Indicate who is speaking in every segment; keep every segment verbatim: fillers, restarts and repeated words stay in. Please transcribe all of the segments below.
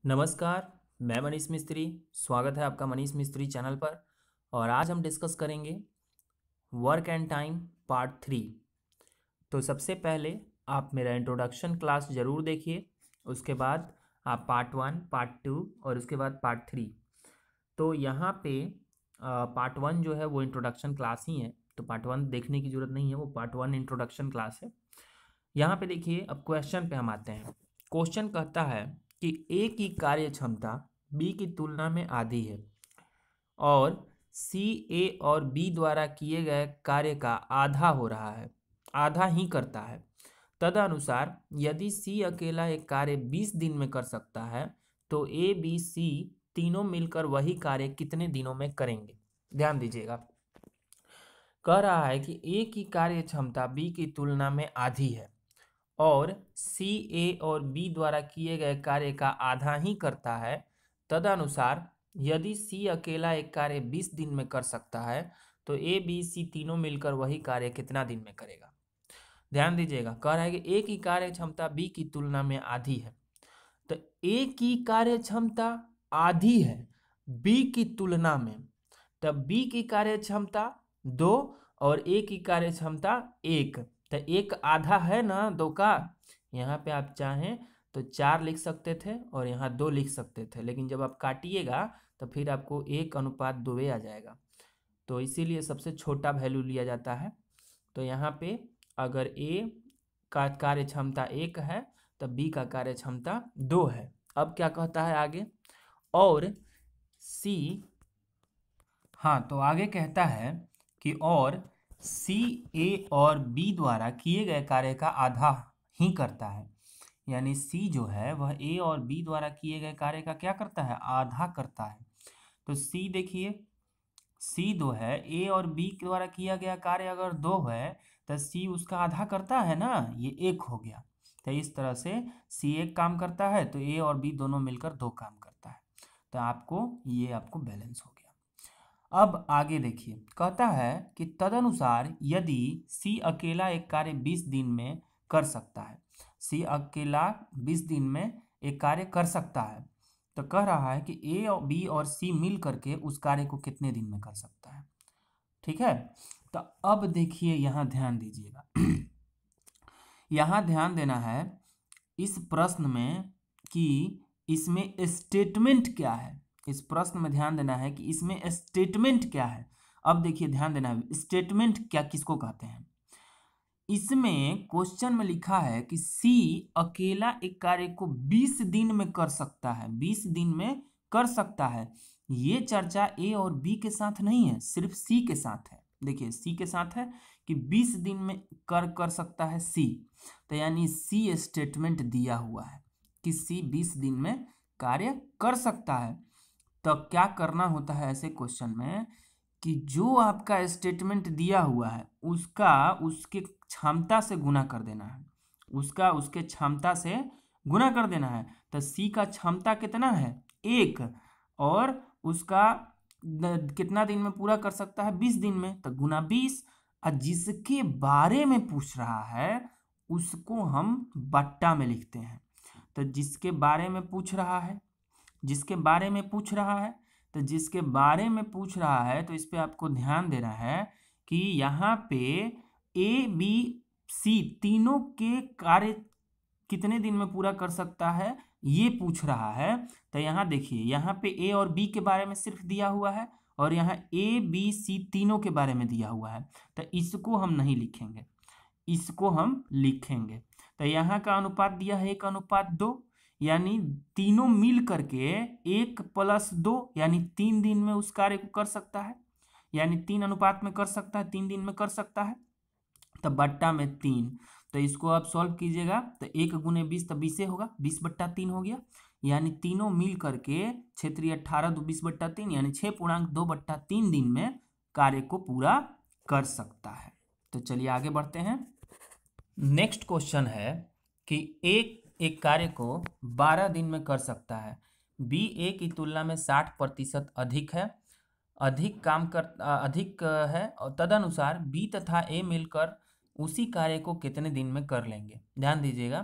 Speaker 1: नमस्कार, मैं मनीष मिस्त्री। स्वागत है आपका मनीष मिस्त्री चैनल पर। और आज हम डिस्कस करेंगे work and time part three. तो सबसे पहले आप मेरा इंट्रोडक्शन क्लास ज़रूर देखिए, उसके बाद आप पार्ट वन, पार्ट टू और उसके बाद पार्ट थ्री। तो यहाँ पे पार्ट वन जो है वो इंट्रोडक्शन क्लास ही है, तो पार्ट वन देखने की ज़रूरत नहीं है, वो पार्ट वन इंट्रोडक्शन क्लास है। यहाँ पे देखिए, अब क्वेश्चन पे हम आते हैं। क्वेश्चन कहता है कि ए की कार्य क्षमता बी की तुलना में आधी है और सी ए और बी द्वारा किए गए कार्य का आधा हो रहा है, आधा ही करता है। तदनुसार यदि सी अकेला एक कार्य बीस दिन में कर सकता है तो ए बी सी तीनों मिलकर वही कार्य कितने दिनों में करेंगे। ध्यान दीजिएगा, कह रहा है कि ए की कार्य क्षमता बी की तुलना में आधी है और सी ए और बी द्वारा किए गए कार्य का आधा ही करता है। तदनुसार यदि सी अकेला एक कार्य बीस दिन में कर सकता है तो ए बी सी तीनों मिलकर वही कार्य कितना दिन में करेगा। ध्यान दीजिएगा, कह रहा है कि ए की कार्य क्षमता बी की तुलना में आधी है। तो ए की कार्य क्षमता आधी है बी की तुलना में, तब बी की कार्य क्षमता दो और ए की कार्य क्षमता एक। तो एक आधा है ना दो का, यहाँ पे आप चाहें तो चार लिख सकते थे और यहाँ दो लिख सकते थे, लेकिन जब आप काटिएगा तो फिर आपको एक अनुपात दो आ जाएगा, तो इसीलिए सबसे छोटा वैल्यू लिया जाता है। तो यहाँ पे अगर ए का कार्य क्षमता एक है तब बी का कार्य क्षमता दो है। अब क्या कहता है आगे, और सी, हाँ तो आगे कहता है कि और सी ए और बी द्वारा किए गए कार्य का आधा ही करता है, यानी सी जो है वह ए और बी द्वारा किए गए कार्य का क्या करता है, आधा करता है। तो सी देखिए, सी दो है, ए और बी के द्वारा किया गया कार्य अगर दो है तो सी उसका आधा करता है ना, ये एक हो गया। तो इस तरह से सी एक काम करता है तो ए और बी दोनों मिलकर दो काम करता है, तो आपको ये आपको बैलेंस हो गया। अब आगे देखिए, कहता है कि तदनुसार यदि सी अकेला एक कार्य बीस दिन में कर सकता है, सी अकेला बीस दिन में एक कार्य कर सकता है, तो कह रहा है कि ए और बी और सी मिल करके उस कार्य को कितने दिन में कर सकता है। ठीक है, तो अब देखिए यहाँ ध्यान दीजिएगा यहाँ ध्यान देना है इस प्रश्न में कि इसमें स्टेटमेंट क्या है। इस प्रश्न में ध्यान देना है कि इसमें स्टेटमेंट क्या है। अब देखिए ध्यान देना है, स्टेटमेंट क्या किसको कहते हैं। इसमें क्वेश्चन में लिखा है कि सी अकेला एक कार्य को बीस दिन में कर सकता है, बीस दिन में कर सकता है। ये चर्चा ए और बी के साथ नहीं है, सिर्फ सी के साथ है। देखिए सी के साथ है कि बीस दिन में कर कर सकता है सी, तो यानी सी स्टेटमेंट दिया हुआ है कि सी बीस दिन में कार्य कर सकता है। तो क्या करना होता है ऐसे क्वेश्चन में कि जो आपका स्टेटमेंट दिया हुआ है उसका उसके क्षमता से गुना कर देना है, उसका उसके क्षमता से गुना कर देना है। तो सी का क्षमता कितना है, एक, और उसका कितना दिन में पूरा कर सकता है, बीस दिन में, तो गुना बीस। और जिसके बारे में पूछ रहा है उसको हम बट्टा में लिखते हैं। तो जिसके बारे में पूछ रहा है, जिसके बारे में पूछ रहा है तो जिसके बारे में पूछ रहा है तो इस पे आपको ध्यान देना है कि यहाँ पे ए बी सी तीनों के कार्य कितने दिन में पूरा कर सकता है ये पूछ रहा है। तो यहाँ देखिए, यहाँ पे ए और बी के बारे में सिर्फ दिया हुआ है और यहाँ ए बी सी तीनों के बारे में दिया हुआ है, तो इसको हम नहीं लिखेंगे, इसको हम लिखेंगे। तो यहाँ का अनुपात दिया है एक अनुपात दो, यानी तीनों मिल करके एक प्लस दो यानी तीन दिन में उस कार्य को कर सकता है, यानी तीन अनुपात में कर सकता है, तीन दिन में कर सकता है। तो बट्टा में तीन, तो इसको आप सॉल्व कीजिएगा तो एक गुने बीस तो बीसे होगा, बीस बट्टा तीन हो गया, यानी तीनों मिल करके क्षेत्रीय अट्ठारह दो बीस बट्टा तीन यानी छः पूर्णांक दो बट्टा तीन दिन में कार्य को पूरा कर सकता है। तो चलिए आगे बढ़ते हैं। नेक्स्ट क्वेश्चन है कि एक एक कार्य को बारह दिन में कर सकता है, बी ए की तुलना में साठ प्रतिशत अधिक है, अधिक काम कर अधिक है, और तदनुसार बी तथा ए मिलकर उसी कार्य को कितने दिन में कर लेंगे। ध्यान दीजिएगा,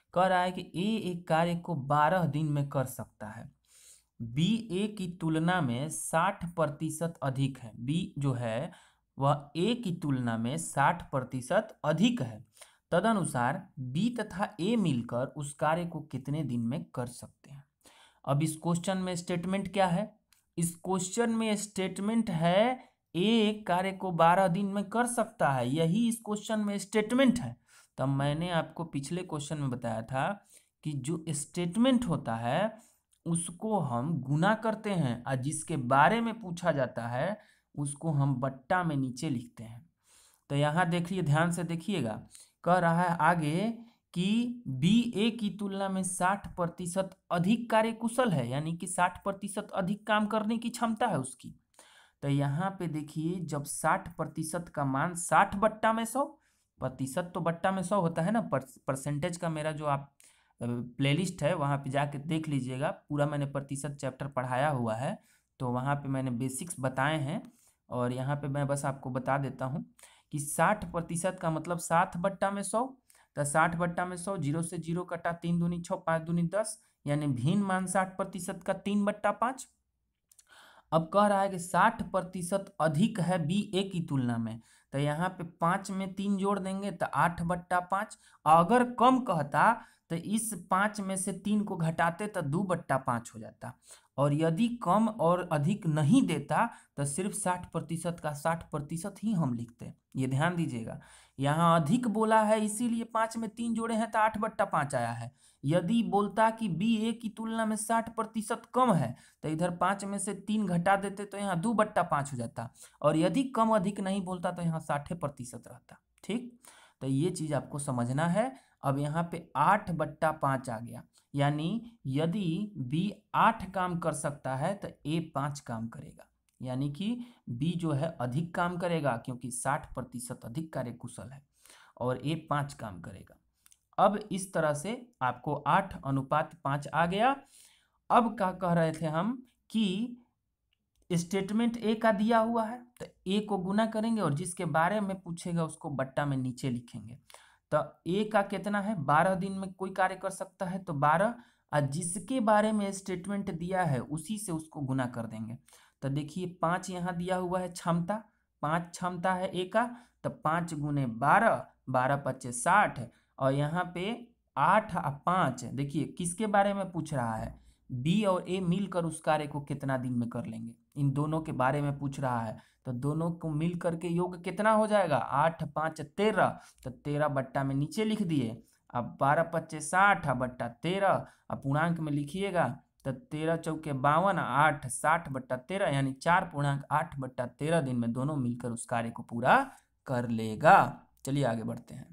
Speaker 1: कह रहा है कि ए एक कार्य को बारह दिन में कर सकता है, बी ए की तुलना में साठ प्रतिशत अधिक है। बी जो है वह ए की तुलना में साठ प्रतिशत अधिक है, तदनुसार बी तथा ए मिलकर उस कार्य को कितने दिन में कर सकते हैं। अब इस क्वेश्चन में स्टेटमेंट क्या है? इस क्वेश्चन में स्टेटमेंट है ए एक कार्य को बारह दिन में कर सकता है, यही इस क्वेश्चन में स्टेटमेंट है। तब मैंने आपको पिछले क्वेश्चन में बताया था कि जो स्टेटमेंट होता है उसको हम गुना करते हैं और जिसके बारे में पूछा जाता है उसको हम बट्टा में नीचे लिखते हैं। तो यहाँ देखिए, ध्यान से देखिएगा, कह रहा है आगे कि बी ए की तुलना में साठ प्रतिशत अधिक कार्यकुशल है, यानी कि साठ प्रतिशत अधिक काम करने की क्षमता है उसकी। तो यहाँ पे देखिए, जब साठ प्रतिशत का मान साठ बट्टा में सौ, प्रतिशत तो बट्टा में सौ होता है ना, परसेंटेज का मेरा जो आप प्लेलिस्ट है वहाँ पे जाके देख लीजिएगा, पूरा मैंने प्रतिशत चैप्टर पढ़ाया हुआ है, तो वहाँ पे मैंने बेसिक्स बताए हैं। और यहाँ पे मैं बस आपको बता देता हूँ कि साठ प्रतिशत का मतलब साठ बट्टा में सौ, तो साठ बट्टा में सौ, जीरो से जीरो कटा, तीन दूनी छः, पाँच दूनी दस, यानी भिन्न मान साठ प्रतिशत का तीन बट्टा पाँच। अब कह रहा है कि साठ प्रतिशत अधिक है बी ए की तुलना में, तो यहाँ पे पाँच में तीन जोड़ देंगे तो आठ बट्टा पाँच। अगर कम कहता तो इस पाँच में से तीन को घटाते तो दो बट्टा पाँच हो जाता, और यदि कम और अधिक नहीं देता तो सिर्फ साठ प्रतिशत का साठ प्रतिशत ही हम लिखते। ये ध्यान दीजिएगा, यहाँ अधिक बोला है इसीलिए पाँच में तीन जोड़े हैं तो आठ बट्टा पाँच आया है। यदि बोलता कि बी ए की तुलना में साठ प्रतिशत कम है तो इधर पाँच में से तीन घटा देते तो यहाँ दो बट्टा पाँच हो जाता, और यदि कम अधिक नहीं बोलता तो यहाँ साठ प्रतिशत रहता। ठीक, तो ये चीज़ आपको समझना है। अब यहाँ पे आठ बट्टा पाँच आ गया, यानी यदि बी आठ काम कर सकता है तो ए पाँच काम करेगा, यानी कि बी जो है अधिक काम करेगा क्योंकि साठ प्रतिशत अधिक कार्यकुशल है, और ए पाँच काम करेगा। अब इस तरह से आपको आठ अनुपात पाँच आ गया। अब क्या कह रहे थे हम कि स्टेटमेंट ए का दिया हुआ है तो ए को गुना करेंगे और जिसके बारे में पूछेगा उसको बट्टा में नीचे लिखेंगे। तो ए का कितना है, बारह दिन में कोई कार्य कर सकता है तो बारह, और जिसके बारे में स्टेटमेंट दिया है उसी से उसको गुना कर देंगे। तो देखिए पाँच यहाँ दिया हुआ है क्षमता, पाँच क्षमता है ए का, तो पाँच गुने बारह, बारह पच्चे साठ, और यहाँ पे आठ और पाँच, देखिए किसके बारे में पूछ रहा है, बी और ए मिलकर उस कार्य को कितना दिन में कर लेंगे, इन दोनों के बारे में पूछ रहा है। तो दोनों को मिल करके योग कितना हो जाएगा, आठ पाँच तेरह, तो तेरह बट्टा में नीचे लिख दिए। अब बारह पच्चे साठ बट्टा तेरह, अब पूर्णांक में लिखिएगा तो तेरह चौके बावन, आठ साठ बट्टा तेरह, यानी चार पूर्णांक आठ बट्टा तेरह दिन में दोनों मिलकर उस कार्य को पूरा कर लेगा। चलिए आगे बढ़ते हैं।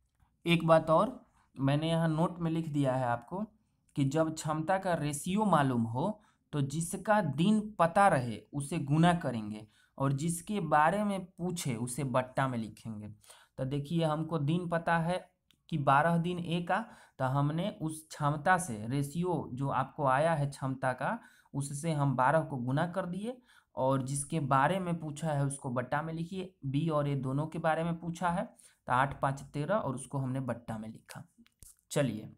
Speaker 1: एक बात और मैंने यहाँ नोट में लिख दिया है आपको कि जब क्षमता का रेशियो मालूम हो तो जिसका दिन पता रहे उसे गुना करेंगे और जिसके बारे में पूछे उसे बट्टा में लिखेंगे। तो देखिए हमको दिन पता है कि बारह दिन ए का, तो हमने उस क्षमता से रेशियो जो आपको आया है क्षमता का उससे हम बारह को गुना कर दिए, और जिसके बारे में पूछा है उसको बट्टा में लिखिए। बी और ए दोनों के बारे में पूछा है तो आठ पाँच तेरह और उसको हमने बट्टा में लिखा। चलिए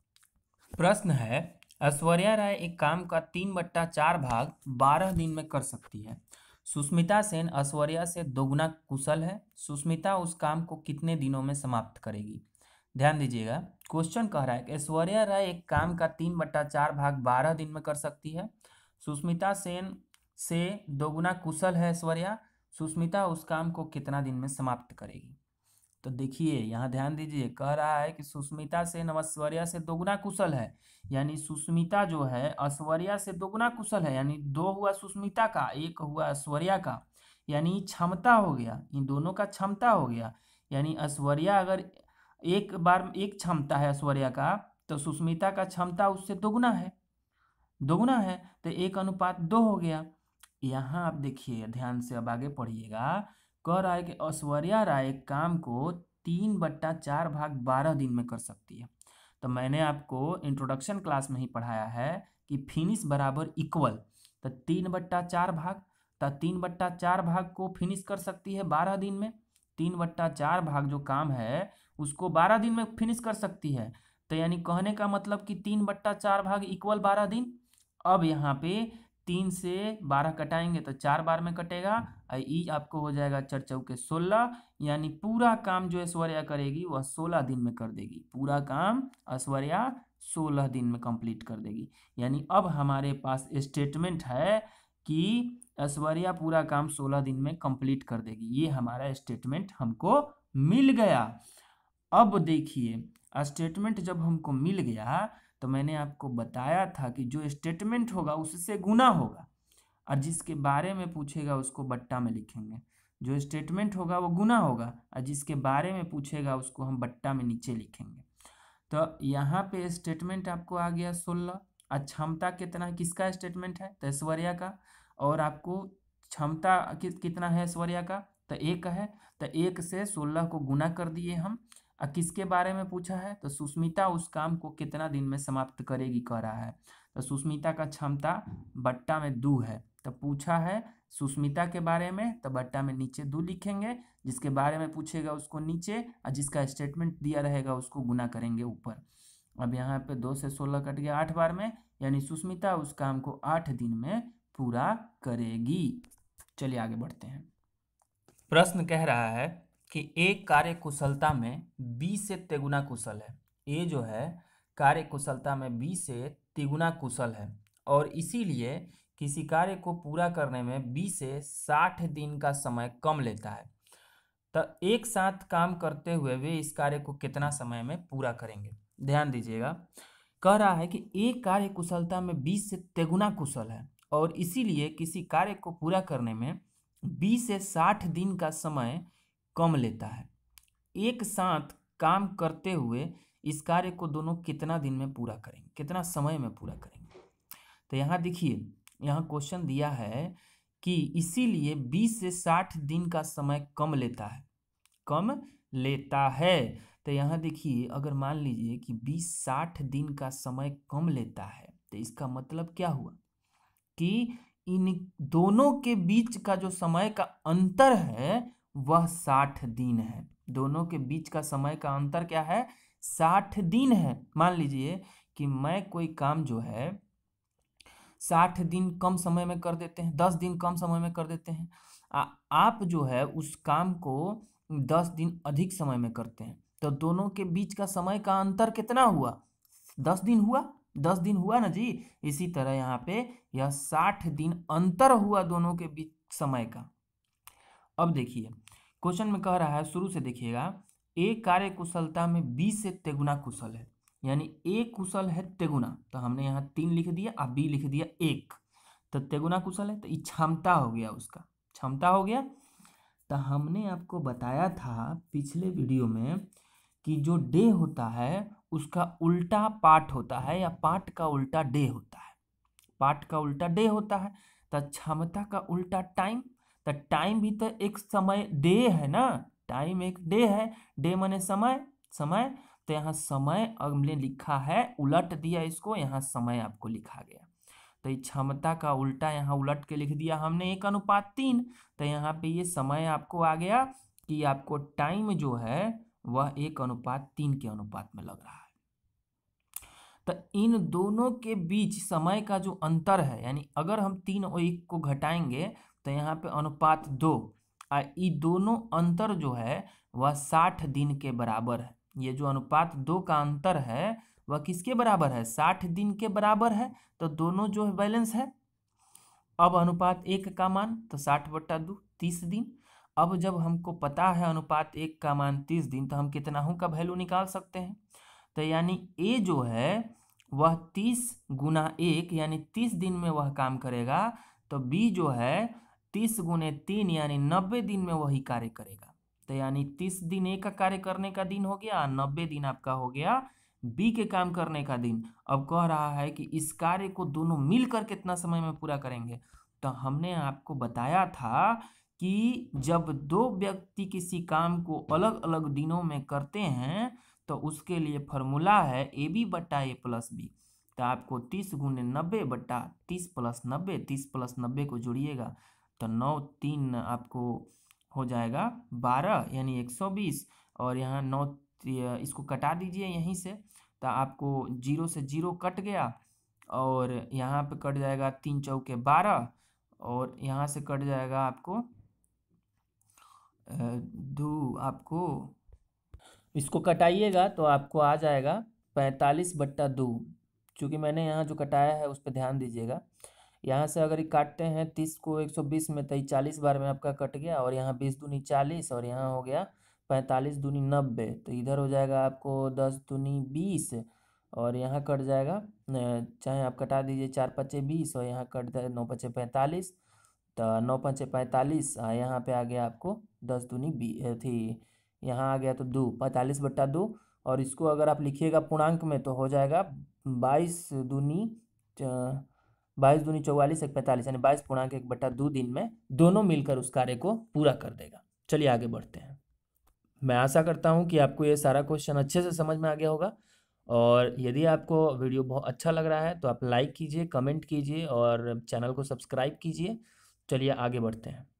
Speaker 1: प्रश्न है, ऐश्वर्या राय एक काम का तीन बट्टा चार भाग बारह दिन में कर सकती है। सुष्मिता सेन ऐश्वर्या से दोगुना कुशल है, सुष्मिता उस काम को कितने दिनों में समाप्त करेगी। ध्यान दीजिएगा, क्वेश्चन कह रहा है कि ऐश्वर्या राय एक काम का तीन बट्टा चार भाग बारह दिन में कर सकती है, सुष्मिता सेन से दोगुना कुशल है ऐश्वर्या, सुष्मिता उस काम को कितना दिन में समाप्त करेगी। तो देखिए यहाँ ध्यान दीजिए, कह रहा है कि सुष्मिता सेन ऐश्वर्या से दोगुना कुशल है, यानी सुष्मिता जो है ऐश्वर्या से दोगुना कुशल है, यानी दो हुआ सुष्मिता का, एक हुआ ऐश्वर्या का, यानी क्षमता हो गया, इन दोनों का क्षमता हो गया। यानी ऐश्वर्या अगर एक बार एक क्षमता है ऐश्वर्या का तो सुष्मिता का क्षमता उससे दोगुना है, दोगुना है तो एक अनुपात दो हो गया। यहाँ आप देखिए ध्यान से, अब आगे पढ़िएगा, कह रहा है कि ऐश्वर्या राय काम को तीन बट्टा चार भाग बारह दिन में कर सकती है। तो मैंने आपको इंट्रोडक्शन क्लास में ही पढ़ाया है कि फिनिश बराबर इक्वल, तो तीन बट्टा चार भाग, तो तीन बट्टा चार भाग को फिनिश कर सकती है बारह दिन में, तीन बट्टा चार भाग जो काम है उसको बारह दिन में फिनिश कर सकती है। तो यानी कहने का मतलब कि तीन बट्टा चार भाग इक्वल बारह दिन। अब यहाँ पे तीन से बारह कटाएंगे तो चार बार में कटेगा, और ई आपको हो जाएगा चार चौके सोलह, यानी पूरा काम जो ऐश्वर्या करेगी वह सोलह दिन में कर देगी। पूरा काम ऐश्वर्या सोलह दिन में कंप्लीट कर देगी। यानी अब हमारे पास स्टेटमेंट है कि ऐश्वर्या पूरा काम सोलह दिन में कंप्लीट कर देगी। ये हमारा स्टेटमेंट हमको मिल गया। अब देखिए, स्टेटमेंट जब हमको मिल गया तो मैंने आपको बताया था कि जो स्टेटमेंट होगा उससे गुना होगा, और जिसके बारे में पूछेगा उसको बट्टा में लिखेंगे। जो स्टेटमेंट होगा वो गुना होगा, और जिसके बारे में पूछेगा उसको हम बट्टा में नीचे लिखेंगे। तो यहाँ पे स्टेटमेंट आपको आ गया सोलह। और क्षमता कितना है, किसका स्टेटमेंट है, तो ऐश्वर्या का। और आपको क्षमता कि, कितना है ऐश्वर्या का, तो एक है। तो एक से सोलह को गुना कर दिए हम। और किसके बारे में पूछा है, तो सुष्मिता उस काम को कितना दिन में समाप्त करेगी कह रहा है। तो सुष्मिता का क्षमता बट्टा में दो है, तो पूछा है सुष्मिता के बारे में, तो बट्टा में नीचे दो लिखेंगे। जिसके बारे में पूछेगा उसको नीचे, और जिसका स्टेटमेंट दिया रहेगा उसको गुना करेंगे ऊपर। अब यहाँ पे दो से सोलह कट गया आठ बार में, यानी सुष्मिता उस काम को आठ दिन में पूरा करेगी। चलिए आगे बढ़ते हैं। प्रश्न कह रहा है कि एक कार्य कुशलता में बी से तिगुना कुशल है। ए जो है कार्य कुशलता में बी से तिगुना कुशल है, और इसीलिए किसी कार्य को पूरा करने में बी से साठ दिन का समय कम लेता है। तो एक साथ काम करते हुए वे इस कार्य को कितना समय में पूरा करेंगे। ध्यान दीजिएगा, कह रहा है कि एक कार्य कुशलता में बीस से तिगुना कुशल है, और इसीलिए किसी कार्य को पूरा करने में बीस से साठ दिन का समय कम लेता है। एक साथ काम करते हुए इस कार्य को दोनों कितना दिन में पूरा करेंगे, कितना समय में पूरा करेंगे। तो यहाँ देखिए, यहाँ क्वेश्चन दिया है कि इसीलिए बीस से साठ दिन का समय कम लेता है, कम लेता है। तो यहाँ देखिए, अगर मान लीजिए कि बीस साठ दिन का समय कम लेता है, तो इसका मतलब क्या हुआ कि इन दोनों के बीच का जो समय का अंतर है वह साठ दिन है। दोनों के बीच का समय का अंतर क्या है, साठ दिन है। मान लीजिए कि मैं कोई काम जो है साठ दिन कम समय में कर देते हैं, दस दिन कम समय में कर देते हैं। आ, आप जो है उस काम को दस दिन अधिक समय में करते हैं, तो दोनों के बीच का समय का अंतर कितना हुआ, दस दिन हुआ। दस दिन हुआ ना जी। इसी तरह यहाँ पे यह साठ दिन अंतर हुआ दोनों के बीच समय का। अब देखिए, क्वेश्चन में कह रहा है, शुरू से देखिएगा, एक कार्य कुशलता में बी से तिगुना कुशल है, यानी ए कुशल है तिगुना। तो हमने यहाँ तीन लिख दिया और बी लिख दिया एक, तो तिगुना कुशल है, तो ये क्षमता हो गया, उसका क्षमता हो गया। तो हमने आपको बताया था पिछले वीडियो में कि जो डे होता है उसका उल्टा पार्ट होता है, या पार्ट का उल्टा डे होता है। पार्ट का उल्टा डे होता है, तो क्षमता का उल्टा टाइम। तो टाइम भी तो एक समय डे है ना, टाइम एक डे है, डे माने समय, समय। तो यहाँ समय हमने लिखा है, उलट दिया इसको, यहाँ समय आपको लिखा गया। तो ये क्षमता का उल्टा यहाँ उलट के लिख दिया हमने, एक अनुपात तीन। तो यहाँ पे ये समय आपको आ गया कि आपको टाइम जो है वह एक अनुपात तीन के अनुपात में लग रहा है। तो इन दोनों के बीच समय का जो अंतर है, यानी अगर हम तीन और एक को घटाएंगे तो यहाँ पे अनुपात दो, और ये दोनों अंतर जो है वह साठ दिन के बराबर है। ये जो अनुपात दो का अंतर है वह किसके बराबर है, साठ दिन के बराबर है। तो दोनों जो है बैलेंस है। अब अनुपात एक का मान तो साठ बट्टा दो, तीस दिन। अब जब हमको पता है अनुपात एक का मान तीस दिन, तो हम कितना हूँ का वैल्यू निकाल सकते हैं। तो यानी ए जो है वह तीस गुना एक, यानी तीस दिन में वह काम करेगा। तो बी जो है तीस गुने तीन, यानी नब्बे दिन में वही कार्य करेगा। तो यानी तीस दिन ए का कार्य करने का दिन हो गया, नब्बे दिन आपका हो गया बी के काम करने का दिन। अब कह रहा है कि इस कार्य को दोनों मिलकर कितना समय में पूरा करेंगे। तो हमने आपको बताया था कि जब दो व्यक्ति किसी काम को अलग अलग दिनों में करते हैं तो उसके लिए फॉर्मूला है ए बी बट्टा ए प्लस बी। तो आपको तीस गुने नब्बे बट्टा तीस प्लस नब्बे, तीस प्लस नब्बे को जोड़िएगा तो नौ तीन आपको हो जाएगा बारह, यानी एक सौ बीस। और यहाँ नौ इसको कटा दीजिए यहीं से, तो आपको जीरो से जीरो कट गया और यहाँ पे कट जाएगा तीन चौके बारह और यहाँ से कट जाएगा आपको दो, आपको इसको कटाइएगा तो आपको आ जाएगा पैंतालीस बट्टा दो। चूँकि मैंने यहाँ जो कटाया है उस पर ध्यान दीजिएगा। यहाँ से अगर ये काटते हैं तीस को एक सौ बीस में तो ये चालीस बार में आपका कट गया और यहाँ बीस दूनी चालीस और यहाँ हो गया पैंतालीस दूनी नब्बे। तो इधर हो जाएगा आपको दस दूनी बीस और यहाँ कट जाएगा, चाहे आप कटा दीजिए चार पच्चे बीस और यहाँ कट जाए नौ पच्चे पैंतालीस। तो नौ पच्चे पैंतालीस, यहाँ पे आ गया आपको दस दूनी बी थी, यहाँ आ गया तो दो, पैंतालीस बट्टा दो। और इसको अगर आप लिखिएगा पूर्णांक में तो हो जाएगा बाईस दूनी बाईस दूनी चौवालीस एक पैंतालीस, यानी बाईस पूर्णांक एक बट्टा दो दिन में दोनों मिलकर उस कार्य को पूरा कर देगा। चलिए आगे बढ़ते हैं। मैं आशा करता हूँ कि आपको ये सारा क्वेश्चन अच्छे से समझ में आ गया होगा और यदि आपको वीडियो बहुत अच्छा लग रहा है तो आप लाइक कीजिए, कमेंट कीजिए और चैनल को सब्सक्राइब कीजिए। चलिए आगे बढ़ते हैं।